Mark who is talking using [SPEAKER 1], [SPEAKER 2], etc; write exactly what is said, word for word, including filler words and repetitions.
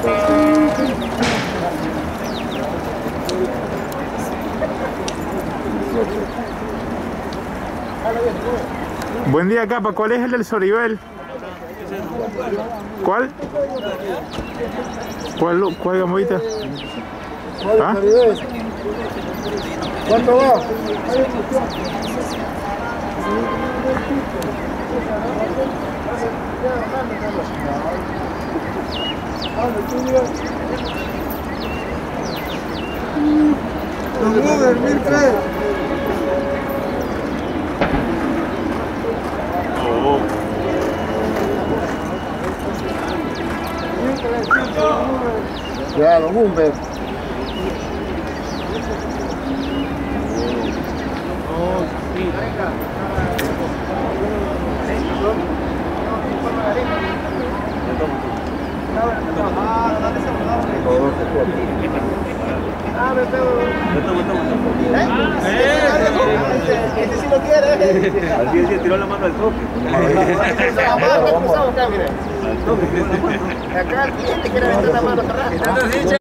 [SPEAKER 1] Buen día, capa. ¿Cuál es el del Soribel? ¿Cuál? ¿Cuál, cuál gamboita? ¿Ah?
[SPEAKER 2] ¿Cuánto va? Don Uber, mil tres. Ya, don Uber. Ah, me pego. Este sí lo quiere.
[SPEAKER 3] Así es, tiró la mano al toque.
[SPEAKER 2] Acá el cliente quiere meter la mano atrás.